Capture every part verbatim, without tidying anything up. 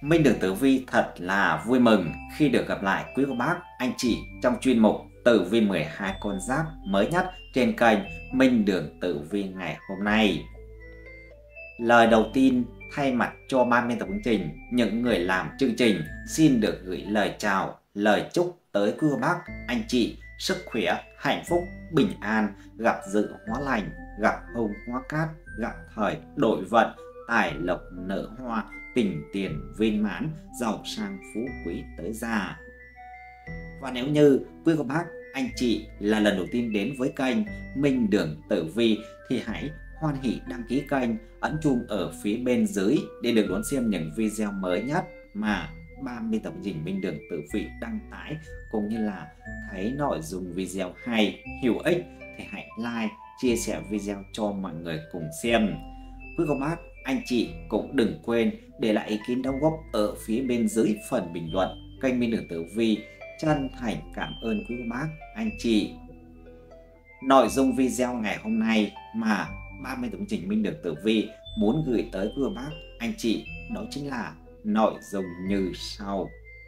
Minh Đường Tử Vi thật là vui mừng khi được gặp lại quý cô bác, anh chị trong chuyên mục Tử Vi mười hai con giáp mới nhất trên kênh Minh Đường Tử Vi ngày hôm nay. Lời đầu tiên, thay mặt cho ban biên tập chương trình, những người làm chương trình xin được gửi lời chào, lời chúc tới quý cô bác, anh chị sức khỏe, hạnh phúc, bình an, gặp dự hóa lành, gặp hồng hóa cát, gặp thời đổi vận, tài lộc nở hoa, tình tiền viên mãn, giàu sang phú quý tới già. Và nếu như quý cô bác, anh chị là lần đầu tiên đến với kênh Minh Đường Tử Vi thì hãy hoan hỉ đăng ký kênh, ấn chuông ở phía bên dưới để được đón xem những video mới nhất mà ban biên tập chương trình Minh Đường Tử Vi đăng tải, cũng như là thấy nội dung video hay, hữu ích thì hãy like, chia sẻ video cho mọi người cùng xem. Quý cô bác, anh chị cũng đừng quên để lại ý kiến đóng góp ở phía bên dưới phần bình luận kênh Minh Đường Tử Vi. Chân thành cảm ơn quý cô bác, anh chị. Nội dung video ngày hôm nay mà ban biên tập chương trình Minh Đường Tử Vi muốn gửi tới quý cô bác, anh chị đó chính là nội dung như sau.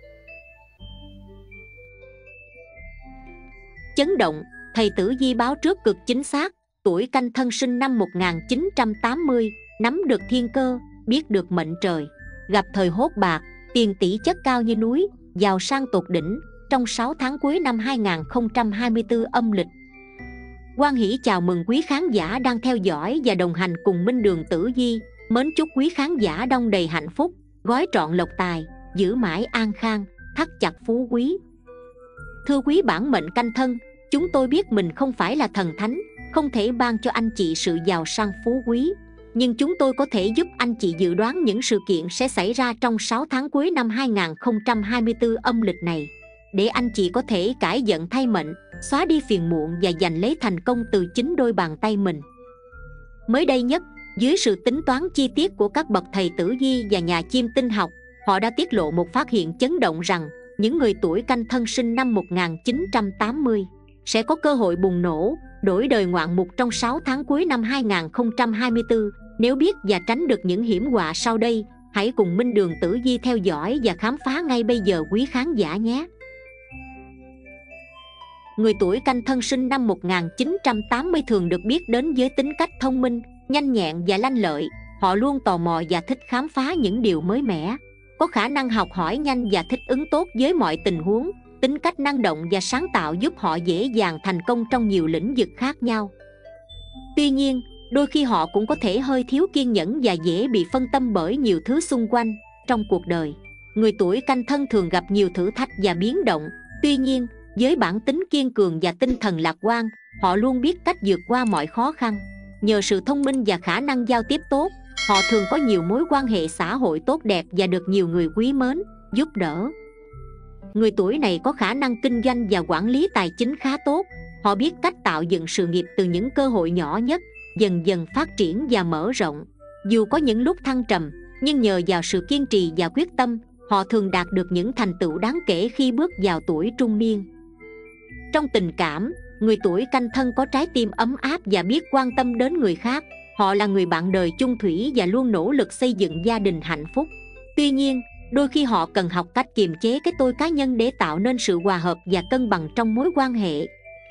Chấn động, thầy Tử Vi báo trước cực chính xác. Tuổi Canh Thân sinh năm một nghìn chín trăm tám mươi, nắm được thiên cơ, biết được mệnh trời, gặp thời hốt bạc, tiền tỷ chất cao như núi, giàu sang tột đỉnh trong sáu tháng cuối năm hai nghìn không trăm hai mươi tư âm lịch. Hoan hỷ chào mừng quý khán giả đang theo dõi và đồng hành cùng Minh Đường Tử Vi. Mến chúc quý khán giả đong đầy hạnh phúc, gói trọn lộc tài, giữ mãi an khang, thắt chặt phú quý. Thưa quý bản mệnh Canh Thân, chúng tôi biết mình không phải là thần thánh, không thể ban cho anh chị sự giàu sang phú quý, nhưng chúng tôi có thể giúp anh chị dự đoán những sự kiện sẽ xảy ra trong sáu tháng cuối năm hai nghìn không trăm hai mươi tư âm lịch này, để anh chị có thể cải giận thay mệnh, xóa đi phiền muộn và giành lấy thành công từ chính đôi bàn tay mình. Mới đây nhất, dưới sự tính toán chi tiết của các bậc thầy tử vi và nhà chiêm tinh học, họ đã tiết lộ một phát hiện chấn động rằng những người tuổi Canh Thân sinh năm một nghìn chín trăm tám mươi sẽ có cơ hội bùng nổ, đổi đời ngoạn mục trong sáu tháng cuối năm hai nghìn không trăm hai mươi tư. Nếu biết và tránh được những hiểm họa sau đây, hãy cùng Minh Đường Tử Vi theo dõi và khám phá ngay bây giờ quý khán giả nhé. Người tuổi Canh Thân sinh năm một nghìn chín trăm tám mươi thường được biết đến với tính cách thông minh, nhanh nhẹn và lanh lợi. Họ luôn tò mò và thích khám phá những điều mới mẻ, có khả năng học hỏi nhanh và thích ứng tốt với mọi tình huống. Tính cách năng động và sáng tạo giúp họ dễ dàng thành công trong nhiều lĩnh vực khác nhau. Tuy nhiên, đôi khi họ cũng có thể hơi thiếu kiên nhẫn và dễ bị phân tâm bởi nhiều thứ xung quanh. Trong cuộc đời, người tuổi Canh Thân thường gặp nhiều thử thách và biến động. Tuy nhiên, với bản tính kiên cường và tinh thần lạc quan, họ luôn biết cách vượt qua mọi khó khăn. Nhờ sự thông minh và khả năng giao tiếp tốt, họ thường có nhiều mối quan hệ xã hội tốt đẹp và được nhiều người quý mến, giúp đỡ. Người tuổi này có khả năng kinh doanh và quản lý tài chính khá tốt. Họ biết cách tạo dựng sự nghiệp từ những cơ hội nhỏ nhất, dần dần phát triển và mở rộng. Dù có những lúc thăng trầm, nhưng nhờ vào sự kiên trì và quyết tâm, họ thường đạt được những thành tựu đáng kể khi bước vào tuổi trung niên. Trong tình cảm, người tuổi Canh Thân có trái tim ấm áp và biết quan tâm đến người khác. Họ là người bạn đời chung thủy và luôn nỗ lực xây dựng gia đình hạnh phúc. Tuy nhiên, đôi khi họ cần học cách kiềm chế cái tôi cá nhân để tạo nên sự hòa hợp và cân bằng trong mối quan hệ.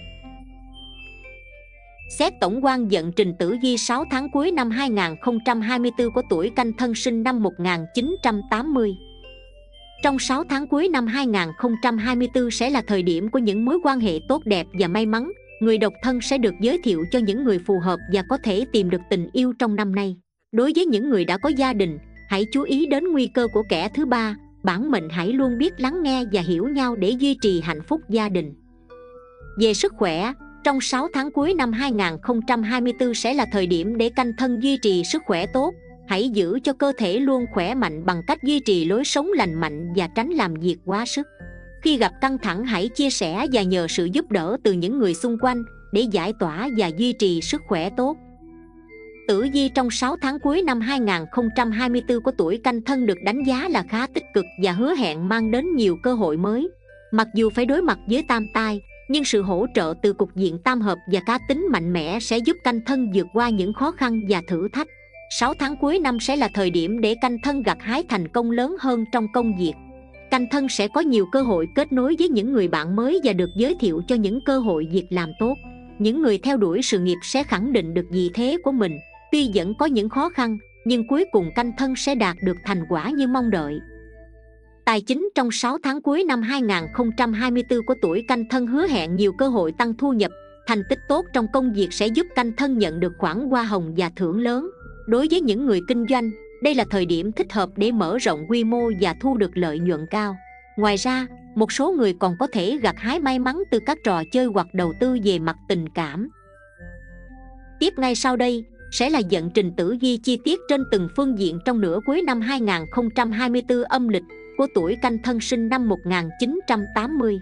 Xét tổng quan vận trình tử vi sáu tháng cuối năm hai nghìn không trăm hai mươi tư của tuổi Canh Thân sinh năm một nghìn chín trăm tám mươi. Trong sáu tháng cuối năm hai nghìn không trăm hai mươi tư sẽ là thời điểm của những mối quan hệ tốt đẹp và may mắn. Người độc thân sẽ được giới thiệu cho những người phù hợp và có thể tìm được tình yêu trong năm nay. Đối với những người đã có gia đình, hãy chú ý đến nguy cơ của kẻ thứ ba. Bản mệnh hãy luôn biết lắng nghe và hiểu nhau để duy trì hạnh phúc gia đình. Về sức khỏe, trong sáu tháng cuối năm hai nghìn không trăm hai mươi tư sẽ là thời điểm để Canh Thân duy trì sức khỏe tốt. Hãy giữ cho cơ thể luôn khỏe mạnh bằng cách duy trì lối sống lành mạnh và tránh làm việc quá sức. Khi gặp căng thẳng, hãy chia sẻ và nhờ sự giúp đỡ từ những người xung quanh để giải tỏa và duy trì sức khỏe tốt. Tử vi trong sáu tháng cuối năm hai nghìn không trăm hai mươi tư của tuổi Canh Thân được đánh giá là khá tích cực và hứa hẹn mang đến nhiều cơ hội mới. Mặc dù phải đối mặt với tam tai, nhưng sự hỗ trợ từ cục diện tam hợp và cá tính mạnh mẽ sẽ giúp Canh Thân vượt qua những khó khăn và thử thách. sáu tháng cuối năm sẽ là thời điểm để canh thân gặt hái thành công lớn hơn trong công việc. Canh thân sẽ có nhiều cơ hội kết nối với những người bạn mới và được giới thiệu cho những cơ hội việc làm tốt. Những người theo đuổi sự nghiệp sẽ khẳng định được vị thế của mình. Tuy vẫn có những khó khăn, nhưng cuối cùng canh thân sẽ đạt được thành quả như mong đợi. Tài chính trong sáu tháng cuối năm hai nghìn không trăm hai mươi tư của tuổi canh thân hứa hẹn nhiều cơ hội tăng thu nhập. Thành tích tốt trong công việc sẽ giúp canh thân nhận được khoản hoa hồng và thưởng lớn. Đối với những người kinh doanh, đây là thời điểm thích hợp để mở rộng quy mô và thu được lợi nhuận cao. Ngoài ra, một số người còn có thể gặt hái may mắn từ các trò chơi hoặc đầu tư về mặt tình cảm. Tiếp ngay sau đây sẽ là dẫn trình tử vi chi tiết trên từng phương diện trong nửa cuối năm hai nghìn không trăm hai mươi tư âm lịch của tuổi canh thân sinh năm một nghìn chín trăm tám mươi.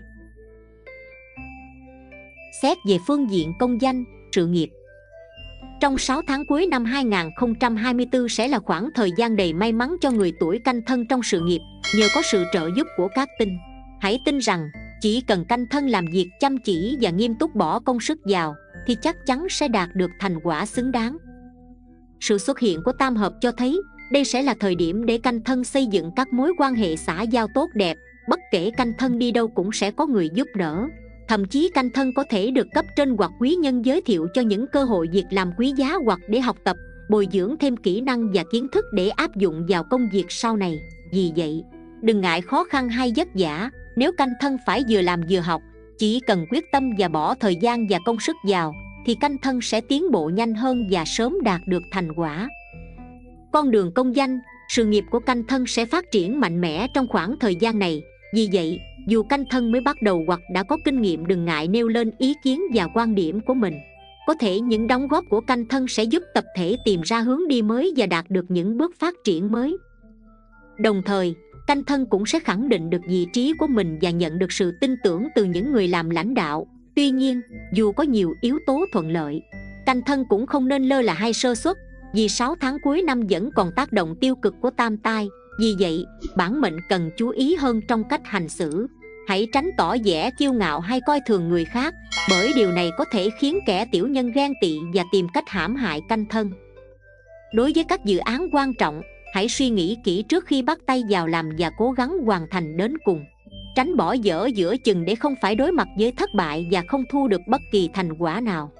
Xét về phương diện công danh, sự nghiệp. Trong sáu tháng cuối năm hai nghìn không trăm hai mươi tư sẽ là khoảng thời gian đầy may mắn cho người tuổi canh thân trong sự nghiệp, nhờ có sự trợ giúp của các tinh. Hãy tin rằng, chỉ cần canh thân làm việc chăm chỉ và nghiêm túc bỏ công sức vào, thì chắc chắn sẽ đạt được thành quả xứng đáng. Sự xuất hiện của tam hợp cho thấy, đây sẽ là thời điểm để canh thân xây dựng các mối quan hệ xã giao tốt đẹp. Bất kể canh thân đi đâu cũng sẽ có người giúp đỡ. Thậm chí canh thân có thể được cấp trên hoặc quý nhân giới thiệu cho những cơ hội việc làm quý giá hoặc để học tập, bồi dưỡng thêm kỹ năng và kiến thức để áp dụng vào công việc sau này. Vì vậy, đừng ngại khó khăn hay vất vả. Nếu canh thân phải vừa làm vừa học, chỉ cần quyết tâm và bỏ thời gian và công sức vào, thì canh thân sẽ tiến bộ nhanh hơn và sớm đạt được thành quả. Con đường công danh, sự nghiệp của canh thân sẽ phát triển mạnh mẽ trong khoảng thời gian này. Vì vậy, dù canh thân mới bắt đầu hoặc đã có kinh nghiệm, đừng ngại nêu lên ý kiến và quan điểm của mình. Có thể những đóng góp của canh thân sẽ giúp tập thể tìm ra hướng đi mới và đạt được những bước phát triển mới. Đồng thời, canh thân cũng sẽ khẳng định được vị trí của mình và nhận được sự tin tưởng từ những người làm lãnh đạo. Tuy nhiên, dù có nhiều yếu tố thuận lợi, canh thân cũng không nên lơ là hay sơ suất, vì sáu tháng cuối năm vẫn còn tác động tiêu cực của tam tai. Vì vậy, bản mệnh cần chú ý hơn trong cách hành xử. Hãy tránh tỏ vẻ kiêu ngạo hay coi thường người khác, bởi điều này có thể khiến kẻ tiểu nhân ghen tị và tìm cách hãm hại canh thân. Đối với các dự án quan trọng, hãy suy nghĩ kỹ trước khi bắt tay vào làm và cố gắng hoàn thành đến cùng. Tránh bỏ dở giữa chừng để không phải đối mặt với thất bại và không thu được bất kỳ thành quả nào.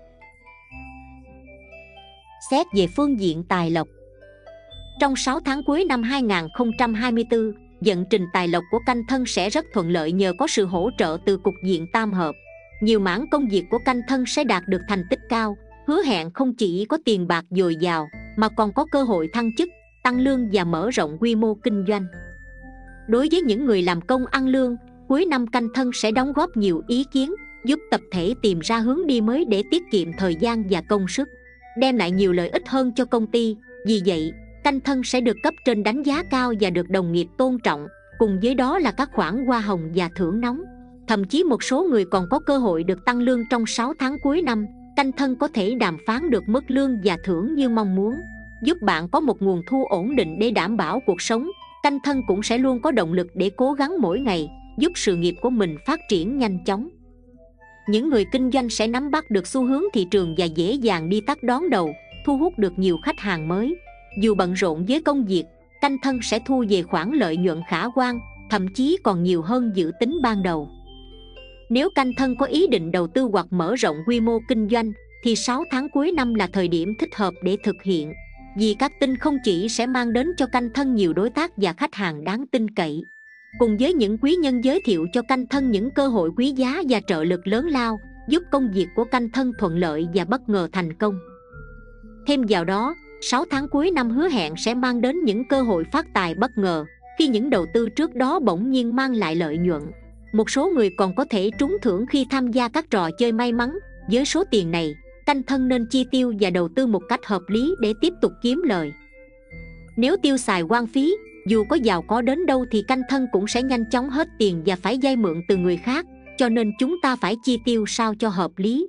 Xét về phương diện tài lộc. Trong sáu tháng cuối năm hai nghìn không trăm hai mươi tư, vận trình tài lộc của canh thân sẽ rất thuận lợi nhờ có sự hỗ trợ từ cục diện tam hợp. Nhiều mảng công việc của canh thân sẽ đạt được thành tích cao, hứa hẹn không chỉ có tiền bạc dồi dào, mà còn có cơ hội thăng chức, tăng lương và mở rộng quy mô kinh doanh. Đối với những người làm công ăn lương, cuối năm canh thân sẽ đóng góp nhiều ý kiến, giúp tập thể tìm ra hướng đi mới để tiết kiệm thời gian và công sức, đem lại nhiều lợi ích hơn cho công ty. Vì vậy, canh thân sẽ được cấp trên đánh giá cao và được đồng nghiệp tôn trọng, cùng với đó là các khoản hoa hồng và thưởng nóng. Thậm chí một số người còn có cơ hội được tăng lương trong sáu tháng cuối năm. Canh thân có thể đàm phán được mức lương và thưởng như mong muốn, giúp bạn có một nguồn thu ổn định để đảm bảo cuộc sống. Canh thân cũng sẽ luôn có động lực để cố gắng mỗi ngày, giúp sự nghiệp của mình phát triển nhanh chóng. Những người kinh doanh sẽ nắm bắt được xu hướng thị trường và dễ dàng đi tắt đón đầu, thu hút được nhiều khách hàng mới. Dù bận rộn với công việc, canh thân sẽ thu về khoản lợi nhuận khả quan, thậm chí còn nhiều hơn dự tính ban đầu. Nếu canh thân có ý định đầu tư hoặc mở rộng quy mô kinh doanh, thì sáu tháng cuối năm là thời điểm thích hợp để thực hiện, vì các tinh không chỉ sẽ mang đến cho canh thân nhiều đối tác và khách hàng đáng tin cậy, cùng với những quý nhân giới thiệu cho canh thân những cơ hội quý giá và trợ lực lớn lao, giúp công việc của canh thân thuận lợi và bất ngờ thành công. Thêm vào đó, sáu tháng cuối năm hứa hẹn sẽ mang đến những cơ hội phát tài bất ngờ, khi những đầu tư trước đó bỗng nhiên mang lại lợi nhuận. Một số người còn có thể trúng thưởng khi tham gia các trò chơi may mắn. Với số tiền này, canh thân nên chi tiêu và đầu tư một cách hợp lý để tiếp tục kiếm lời. Nếu tiêu xài hoang phí, dù có giàu có đến đâu thì canh thân cũng sẽ nhanh chóng hết tiền và phải vay mượn từ người khác, cho nên chúng ta phải chi tiêu sao cho hợp lý.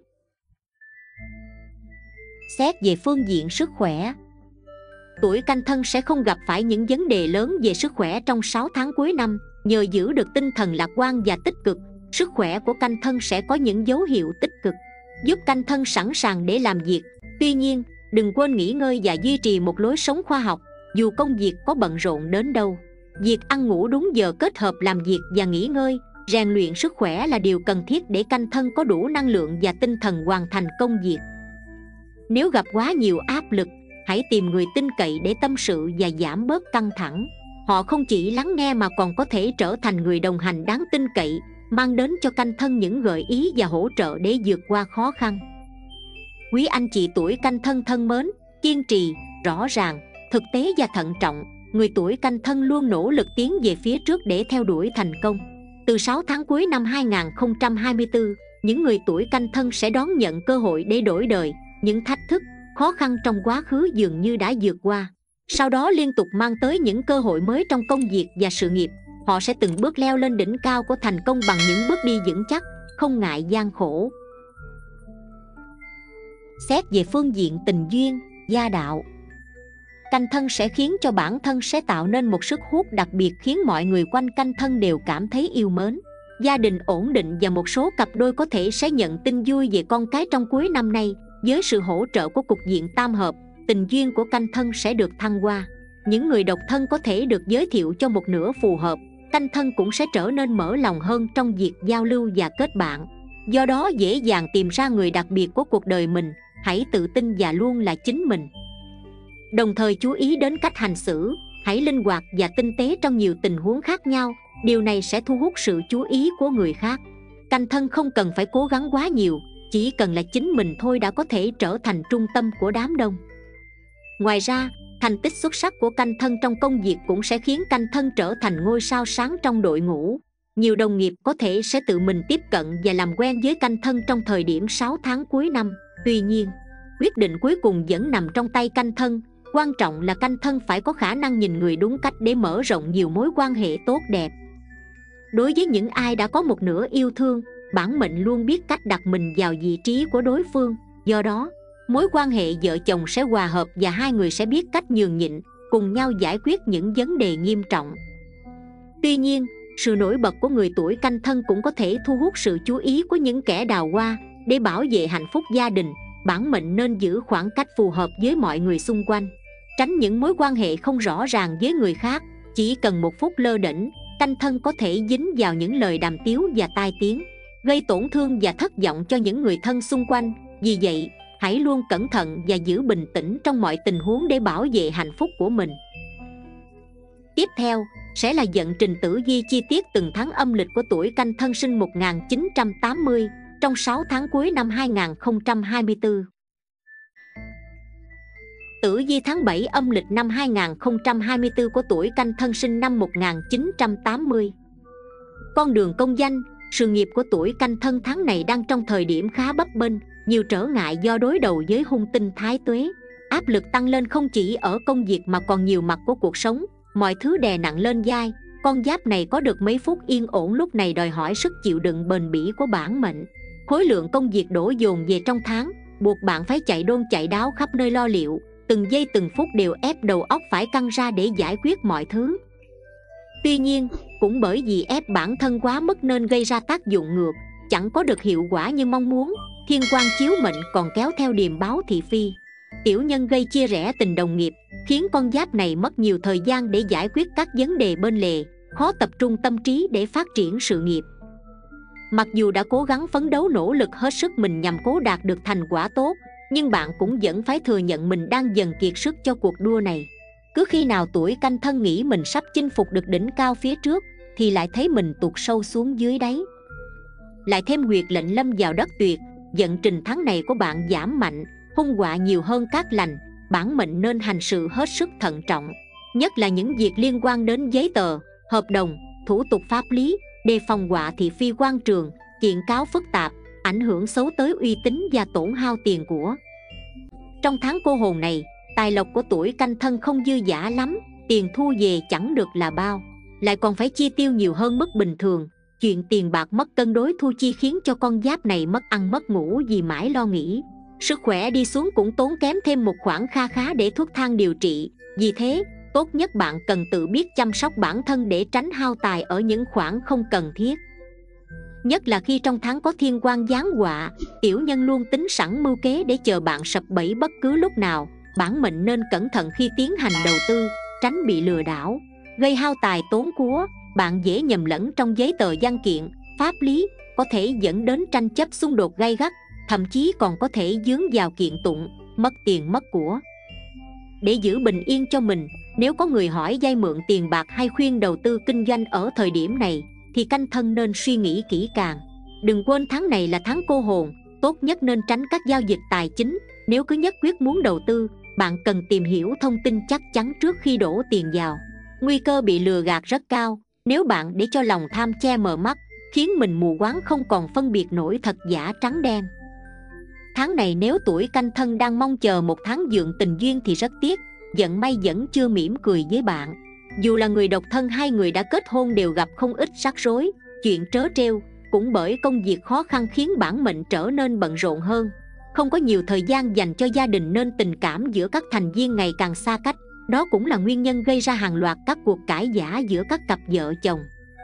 Xét về phương diện sức khỏe. Tuổi canh thân sẽ không gặp phải những vấn đề lớn về sức khỏe trong sáu tháng cuối năm. Nhờ giữ được tinh thần lạc quan và tích cực, sức khỏe của canh thân sẽ có những dấu hiệu tích cực, giúp canh thân sẵn sàng để làm việc. Tuy nhiên, Đừng quên nghỉ ngơi và duy trì một lối sống khoa học, dù công việc có bận rộn đến đâu. Việc ăn ngủ đúng giờ kết hợp làm việc và nghỉ ngơi, rèn luyện sức khỏe là điều cần thiết để canh thân có đủ năng lượng và tinh thần hoàn thành công việc. Nếu gặp quá nhiều áp lực, hãy tìm người tin cậy để tâm sự và giảm bớt căng thẳng. Họ không chỉ lắng nghe mà còn có thể trở thành người đồng hành đáng tin cậy, mang đến cho canh thân những gợi ý và hỗ trợ để vượt qua khó khăn. Quý anh chị tuổi canh thân thân mến, kiên trì, rõ ràng, thực tế và thận trọng, người tuổi canh thân luôn nỗ lực tiến về phía trước để theo đuổi thành công. Từ sáu tháng cuối năm hai nghìn không trăm hai mươi tư, những người tuổi canh thân sẽ đón nhận cơ hội để đổi đời. Những thách thức, khó khăn trong quá khứ dường như đã vượt qua, sau đó liên tục mang tới những cơ hội mới trong công việc và sự nghiệp. Họ sẽ từng bước leo lên đỉnh cao của thành công bằng những bước đi vững chắc, không ngại gian khổ. Xét về phương diện tình duyên, gia đạo, canh thân sẽ khiến cho bản thân sẽ tạo nên một sức hút đặc biệt khiến mọi người quanh canh thân đều cảm thấy yêu mến. Gia đình ổn định và một số cặp đôi có thể sẽ nhận tin vui về con cái trong cuối năm nay. Với sự hỗ trợ của cục diện tam hợp, tình duyên của canh thân sẽ được thăng hoa. Những người độc thân có thể được giới thiệu cho một nửa phù hợp. Canh thân cũng sẽ trở nên mở lòng hơn trong việc giao lưu và kết bạn, do đó dễ dàng tìm ra người đặc biệt của cuộc đời mình. Hãy tự tin và luôn là chính mình. Đồng thời chú ý đến cách hành xử, hãy linh hoạt và tinh tế trong nhiều tình huống khác nhau. Điều này sẽ thu hút sự chú ý của người khác. Canh thân không cần phải cố gắng quá nhiều, chỉ cần là chính mình thôi đã có thể trở thành trung tâm của đám đông. Ngoài ra, thành tích xuất sắc của canh thân trong công việc cũng sẽ khiến canh thân trở thành ngôi sao sáng trong đội ngũ. Nhiều đồng nghiệp có thể sẽ tự mình tiếp cận và làm quen với canh thân trong thời điểm sáu tháng cuối năm. Tuy nhiên, quyết định cuối cùng vẫn nằm trong tay canh thân. Quan trọng là canh thân phải có khả năng nhìn người đúng cách để mở rộng nhiều mối quan hệ tốt đẹp. Đối với những ai đã có một nửa yêu thương, bản mệnh luôn biết cách đặt mình vào vị trí của đối phương. Do đó, mối quan hệ vợ chồng sẽ hòa hợp và hai người sẽ biết cách nhường nhịn, cùng nhau giải quyết những vấn đề nghiêm trọng. Tuy nhiên, sự nổi bật của người tuổi canh thân cũng có thể thu hút sự chú ý của những kẻ đào hoa. Để bảo vệ hạnh phúc gia đình, bản mệnh nên giữ khoảng cách phù hợp với mọi người xung quanh, tránh những mối quan hệ không rõ ràng với người khác. Chỉ cần một phút lơ đễnh, canh thân có thể dính vào những lời đàm tiếu và tai tiếng, gây tổn thương và thất vọng cho những người thân xung quanh. Vì vậy, hãy luôn cẩn thận và giữ bình tĩnh trong mọi tình huống để bảo vệ hạnh phúc của mình. Tiếp theo sẽ là vận trình tử vi chi tiết từng tháng âm lịch của tuổi canh thân sinh một nghìn chín trăm tám mươi trong sáu tháng cuối năm hai nghìn không trăm hai mươi tư. Tử vi tháng bảy âm lịch năm hai nghìn không trăm hai mươi tư của tuổi canh thân sinh năm một nghìn chín trăm tám mươi. Con đường công danh, sự nghiệp của tuổi canh thân tháng này đang trong thời điểm khá bấp bênh, nhiều trở ngại do đối đầu với hung tinh thái tuế. Áp lực tăng lên không chỉ ở công việc mà còn nhiều mặt của cuộc sống, mọi thứ đè nặng lên vai. Con giáp này có được mấy phút yên ổn lúc này đòi hỏi sức chịu đựng bền bỉ của bản mệnh. Khối lượng công việc đổ dồn về trong tháng, buộc bạn phải chạy đôn chạy đáo khắp nơi lo liệu. Từng giây từng phút đều ép đầu óc phải căng ra để giải quyết mọi thứ. Tuy nhiên, cũng bởi vì ép bản thân quá mức nên gây ra tác dụng ngược, chẳng có được hiệu quả như mong muốn. Thiên quan chiếu mệnh còn kéo theo điềm báo thị phi, tiểu nhân gây chia rẽ tình đồng nghiệp, khiến con giáp này mất nhiều thời gian để giải quyết các vấn đề bên lề, khó tập trung tâm trí để phát triển sự nghiệp. Mặc dù đã cố gắng phấn đấu nỗ lực hết sức mình nhằm cố đạt được thành quả tốt, nhưng bạn cũng vẫn phải thừa nhận mình đang dần kiệt sức cho cuộc đua này. Cứ khi nào tuổi canh thân nghĩ mình sắp chinh phục được đỉnh cao phía trước, thì lại thấy mình tụt sâu xuống dưới đáy. Lại thêm huyệt lệnh lâm vào đất tuyệt, vận trình tháng này của bạn giảm mạnh, hung họa nhiều hơn cát lành. Bản mệnh nên hành sự hết sức thận trọng, nhất là những việc liên quan đến giấy tờ, hợp đồng, thủ tục pháp lý, đề phòng họa thị phi quan trường, kiện cáo phức tạp, ảnh hưởng xấu tới uy tín và tổn hao tiền của. Trong tháng cô hồn này, tài lộc của tuổi canh thân không dư dả lắm, tiền thu về chẳng được là bao, lại còn phải chi tiêu nhiều hơn mức bình thường. Chuyện tiền bạc mất cân đối thu chi khiến cho con giáp này mất ăn mất ngủ vì mãi lo nghĩ. Sức khỏe đi xuống cũng tốn kém thêm một khoản kha khá để thuốc thang điều trị. Vì thế, tốt nhất bạn cần tự biết chăm sóc bản thân để tránh hao tài ở những khoản không cần thiết. Nhất là khi trong tháng có thiên quan giáng họa, tiểu nhân luôn tính sẵn mưu kế để chờ bạn sập bẫy bất cứ lúc nào. Bản mệnh nên cẩn thận khi tiến hành đầu tư, tránh bị lừa đảo, gây hao tài tốn của. Bạn dễ nhầm lẫn trong giấy tờ văn kiện, pháp lý, có thể dẫn đến tranh chấp xung đột gay gắt, thậm chí còn có thể dướng vào kiện tụng, mất tiền mất của. Để giữ bình yên cho mình, nếu có người hỏi vay mượn tiền bạc hay khuyên đầu tư kinh doanh ở thời điểm này, thì canh thân nên suy nghĩ kỹ càng. Đừng quên tháng này là tháng cô hồn, tốt nhất nên tránh các giao dịch tài chính. Nếu cứ nhất quyết muốn đầu tư, bạn cần tìm hiểu thông tin chắc chắn trước khi đổ tiền vào. Nguy cơ bị lừa gạt rất cao nếu bạn để cho lòng tham che mờ mắt, khiến mình mù quáng không còn phân biệt nổi thật giả trắng đen. Tháng này nếu tuổi canh thân đang mong chờ một tháng vượng tình duyên thì rất tiếc, vận may vẫn chưa mỉm cười với bạn. Dù là người độc thân hay người đã kết hôn đều gặp không ít rắc rối, chuyện trớ trêu. Cũng bởi công việc khó khăn khiến bản mệnh trở nên bận rộn hơn, không có nhiều thời gian dành cho gia đình nên tình cảm giữa các thành viên ngày càng xa cách. Đó cũng là nguyên nhân gây ra hàng loạt các cuộc cãi vã giữa các cặp vợ chồng.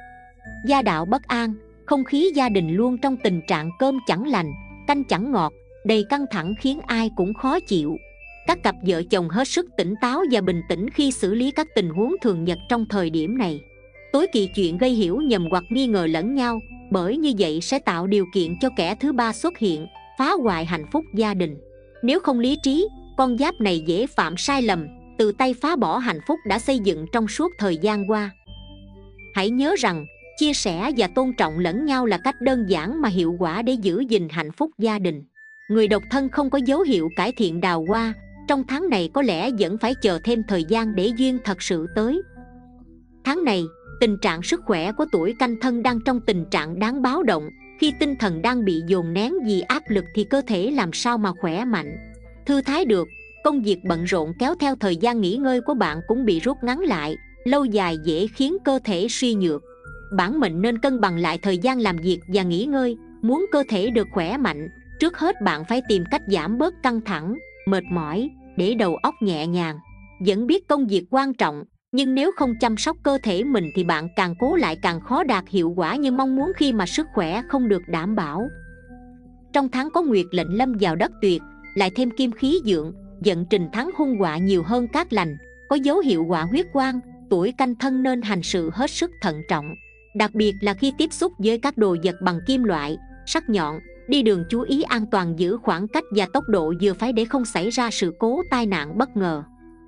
Gia đạo bất an, không khí gia đình luôn trong tình trạng cơm chẳng lành, canh chẳng ngọt, đầy căng thẳng khiến ai cũng khó chịu. Các cặp vợ chồng hết sức tỉnh táo và bình tĩnh khi xử lý các tình huống thường nhật trong thời điểm này. Tối kỵ chuyện gây hiểu nhầm hoặc nghi ngờ lẫn nhau, bởi như vậy sẽ tạo điều kiện cho kẻ thứ ba xuất hiện, phá hoại hạnh phúc gia đình. Nếu không lý trí, con giáp này dễ phạm sai lầm, tự tay phá bỏ hạnh phúc đã xây dựng trong suốt thời gian qua. Hãy nhớ rằng, chia sẻ và tôn trọng lẫn nhau là cách đơn giản mà hiệu quả để giữ gìn hạnh phúc gia đình. Người độc thân không có dấu hiệu cải thiện đào hoa, trong tháng này có lẽ vẫn phải chờ thêm thời gian để duyên thật sự tới. Tháng này, tình trạng sức khỏe của tuổi canh thân đang trong tình trạng đáng báo động. Khi tinh thần đang bị dồn nén vì áp lực thì cơ thể làm sao mà khỏe mạnh, thư thái được. Công việc bận rộn kéo theo thời gian nghỉ ngơi của bạn cũng bị rút ngắn lại, lâu dài dễ khiến cơ thể suy nhược. Bản mệnh nên cân bằng lại thời gian làm việc và nghỉ ngơi. Muốn cơ thể được khỏe mạnh, trước hết bạn phải tìm cách giảm bớt căng thẳng, mệt mỏi, để đầu óc nhẹ nhàng. Vẫn biết công việc quan trọng, nhưng nếu không chăm sóc cơ thể mình thì bạn càng cố lại càng khó đạt hiệu quả như mong muốn khi mà sức khỏe không được đảm bảo. Trong tháng có nguyệt lệnh lâm vào đất tuyệt, lại thêm kim khí dượng, vận trình tháng hung họa nhiều hơn cát lành, có dấu hiệu họa huyết quang. Tuổi canh thân nên hành sự hết sức thận trọng, đặc biệt là khi tiếp xúc với các đồ vật bằng kim loại, sắc nhọn. Đi đường chú ý an toàn, giữ khoảng cách và tốc độ vừa phải để không xảy ra sự cố tai nạn bất ngờ.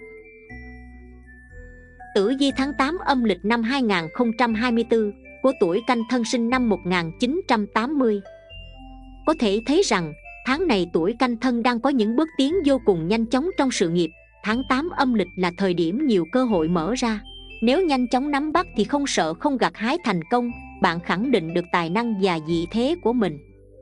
Tử vi tháng tám âm lịch năm hai nghìn không trăm hai mươi tư của tuổi canh thân sinh năm một nghìn chín trăm tám mươi. Có thể thấy rằng tháng này tuổi canh thân đang có những bước tiến vô cùng nhanh chóng trong sự nghiệp. Tháng tám âm lịch là thời điểm nhiều cơ hội mở ra. Nếu nhanh chóng nắm bắt thì không sợ không gặt hái thành công. Bạn khẳng định được tài năng và vị thế của mình.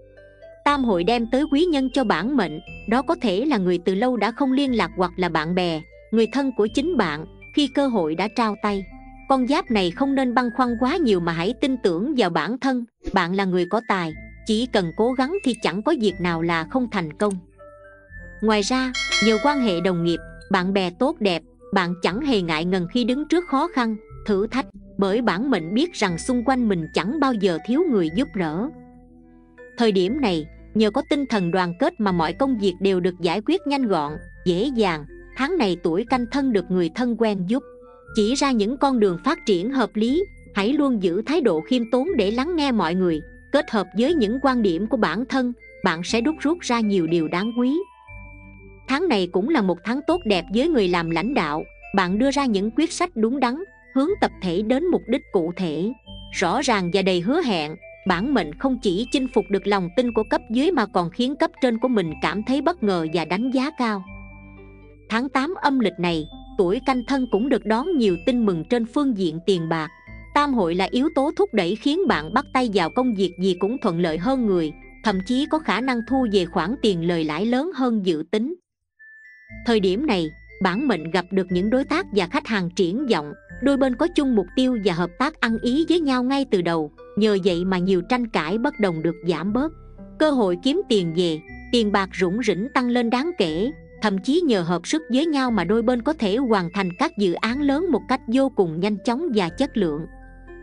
Tam hội đem tới quý nhân cho bản mệnh, đó có thể là người từ lâu đã không liên lạc hoặc là bạn bè, người thân của chính bạn. Khi cơ hội đã trao tay, con giáp này không nên băn khoăn quá nhiều mà hãy tin tưởng vào bản thân. Bạn là người có tài, chỉ cần cố gắng thì chẳng có việc nào là không thành công. Ngoài ra, nhờ quan hệ đồng nghiệp, bạn bè tốt đẹp, bạn chẳng hề ngại ngần khi đứng trước khó khăn, thử thách, bởi bản mệnh biết rằng xung quanh mình chẳng bao giờ thiếu người giúp đỡ. Thời điểm này, nhờ có tinh thần đoàn kết mà mọi công việc đều được giải quyết nhanh gọn, dễ dàng. Tháng này tuổi canh thân được người thân quen giúp, chỉ ra những con đường phát triển hợp lý. Hãy luôn giữ thái độ khiêm tốn để lắng nghe mọi người, kết hợp với những quan điểm của bản thân, bạn sẽ đúc rút ra nhiều điều đáng quý. Tháng này cũng là một tháng tốt đẹp với người làm lãnh đạo. Bạn đưa ra những quyết sách đúng đắn, hướng tập thể đến mục đích cụ thể, rõ ràng và đầy hứa hẹn. Bản mệnh không chỉ chinh phục được lòng tin của cấp dưới mà còn khiến cấp trên của mình cảm thấy bất ngờ và đánh giá cao. Tháng tám âm lịch này, tuổi canh thân cũng được đón nhiều tin mừng trên phương diện tiền bạc. Tam hội là yếu tố thúc đẩy khiến bạn bắt tay vào công việc gì cũng thuận lợi hơn người, thậm chí có khả năng thu về khoản tiền lời lãi lớn hơn dự tính. Thời điểm này, bản mệnh gặp được những đối tác và khách hàng triển vọng, đôi bên có chung mục tiêu và hợp tác ăn ý với nhau ngay từ đầu. Nhờ vậy mà nhiều tranh cãi bất đồng được giảm bớt, cơ hội kiếm tiền về, tiền bạc rủng rỉnh tăng lên đáng kể. Thậm chí nhờ hợp sức với nhau mà đôi bên có thể hoàn thành các dự án lớn một cách vô cùng nhanh chóng và chất lượng.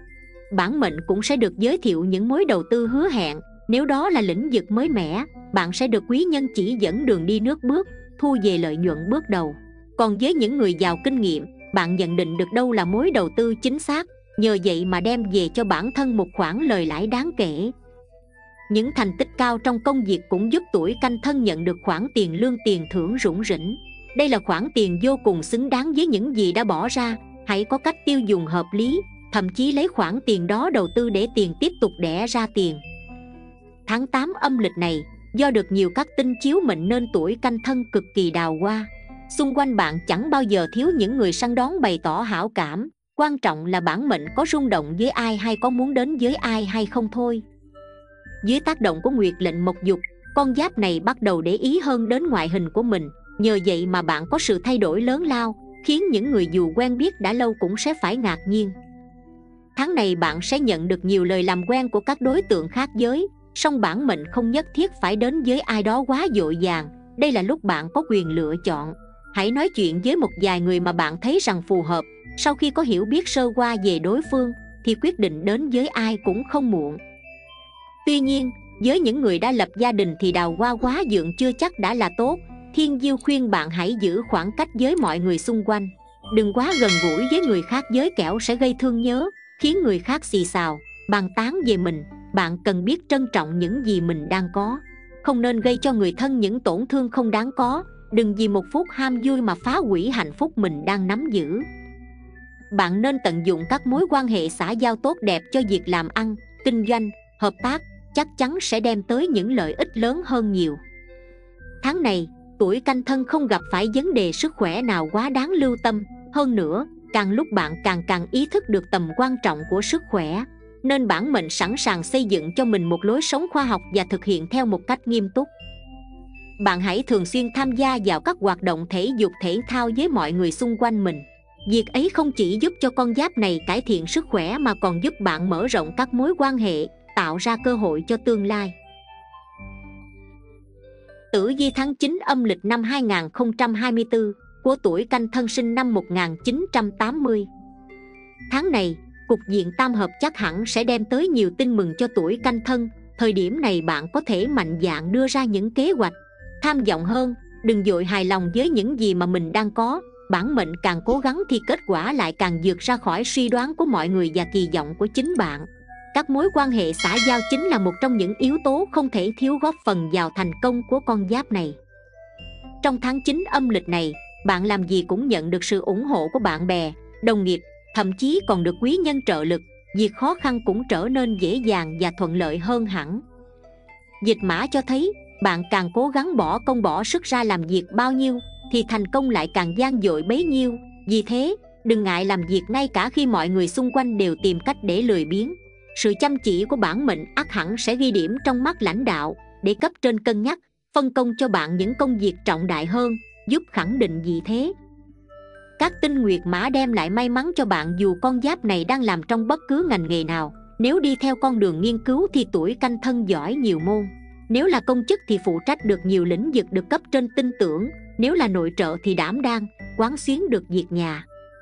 Bản mệnh cũng sẽ được giới thiệu những mối đầu tư hứa hẹn. Nếu đó là lĩnh vực mới mẻ, bạn sẽ được quý nhân chỉ dẫn đường đi nước bước, thu về lợi nhuận bước đầu. Còn với những người giàu kinh nghiệm, bạn nhận định được đâu là mối đầu tư chính xác, nhờ vậy mà đem về cho bản thân một khoản lời lãi đáng kể. Những thành tích cao trong công việc cũng giúp tuổi Canh Thân nhận được khoản tiền lương tiền thưởng rủng rỉnh. Đây là khoản tiền vô cùng xứng đáng với những gì đã bỏ ra. Hãy có cách tiêu dùng hợp lý, thậm chí lấy khoản tiền đó đầu tư để tiền tiếp tục đẻ ra tiền. Tháng tám âm lịch này, do được nhiều các tinh chiếu mệnh nên tuổi Canh Thân cực kỳ đào hoa. Xung quanh bạn chẳng bao giờ thiếu những người săn đón bày tỏ hảo cảm. Quan trọng là bản mệnh có rung động với ai hay có muốn đến với ai hay không thôi. Dưới tác động của nguyệt lệnh mộc dục, con giáp này bắt đầu để ý hơn đến ngoại hình của mình. Nhờ vậy mà bạn có sự thay đổi lớn lao, khiến những người dù quen biết đã lâu cũng sẽ phải ngạc nhiên. Tháng này bạn sẽ nhận được nhiều lời làm quen của các đối tượng khác giới, song bản mệnh không nhất thiết phải đến với ai đó quá vội vàng. Đây là lúc bạn có quyền lựa chọn. Hãy nói chuyện với một vài người mà bạn thấy rằng phù hợp. Sau khi có hiểu biết sơ qua về đối phương thì quyết định đến với ai cũng không muộn. Tuy nhiên, với những người đã lập gia đình thì đào hoa quá dượng chưa chắc đã là tốt. Thiên Diêu khuyên bạn hãy giữ khoảng cách với mọi người xung quanh. Đừng quá gần gũi với người khác giới kẻo sẽ gây thương nhớ, khiến người khác xì xào, bàn tán về mình. Bạn cần biết trân trọng những gì mình đang có. Không nên gây cho người thân những tổn thương không đáng có. Đừng vì một phút ham vui mà phá hủy hạnh phúc mình đang nắm giữ. Bạn nên tận dụng các mối quan hệ xã giao tốt đẹp cho việc làm ăn, kinh doanh, hợp tác. Chắc chắn sẽ đem tới những lợi ích lớn hơn nhiều. Tháng này, tuổi Canh Thân không gặp phải vấn đề sức khỏe nào quá đáng lưu tâm. Hơn nữa, càng lúc bạn càng càng ý thức được tầm quan trọng của sức khỏe, nên bản mệnh sẵn sàng xây dựng cho mình một lối sống khoa học và thực hiện theo một cách nghiêm túc. Bạn hãy thường xuyên tham gia vào các hoạt động thể dục thể thao với mọi người xung quanh mình. Việc ấy không chỉ giúp cho con giáp này cải thiện sức khỏe mà còn giúp bạn mở rộng các mối quan hệ, tạo ra cơ hội cho tương lai. Tử vi tháng chín âm lịch năm hai nghìn không trăm hai mươi tư của tuổi Canh Thân sinh năm một nghìn chín trăm tám mươi. Tháng này, cục diện tam hợp chắc hẳn sẽ đem tới nhiều tin mừng cho tuổi Canh Thân. Thời điểm này bạn có thể mạnh dạn đưa ra những kế hoạch, tham vọng hơn. Đừng vội hài lòng với những gì mà mình đang có. Bản mệnh càng cố gắng thì kết quả lại càng vượt ra khỏi suy đoán của mọi người và kỳ vọng của chính bạn. Các mối quan hệ xã giao chính là một trong những yếu tố không thể thiếu góp phần vào thành công của con giáp này. Trong tháng chín âm lịch này, bạn làm gì cũng nhận được sự ủng hộ của bạn bè, đồng nghiệp, thậm chí còn được quý nhân trợ lực. Việc khó khăn cũng trở nên dễ dàng và thuận lợi hơn hẳn. Dịch mã cho thấy, bạn càng cố gắng bỏ công bỏ sức ra làm việc bao nhiêu, thì thành công lại càng vang dội bấy nhiêu. Vì thế, đừng ngại làm việc ngay cả khi mọi người xung quanh đều tìm cách để lười biếng. Sự chăm chỉ của bản mệnh ắt hẳn sẽ ghi điểm trong mắt lãnh đạo, để cấp trên cân nhắc, phân công cho bạn những công việc trọng đại hơn, giúp khẳng định vị thế. Các tinh nguyệt mã đem lại may mắn cho bạn dù con giáp này đang làm trong bất cứ ngành nghề nào. Nếu đi theo con đường nghiên cứu thì tuổi Canh Thân giỏi nhiều môn. Nếu là công chức thì phụ trách được nhiều lĩnh vực được cấp trên tin tưởng. Nếu là nội trợ thì đảm đang, quán xuyến được việc nhà.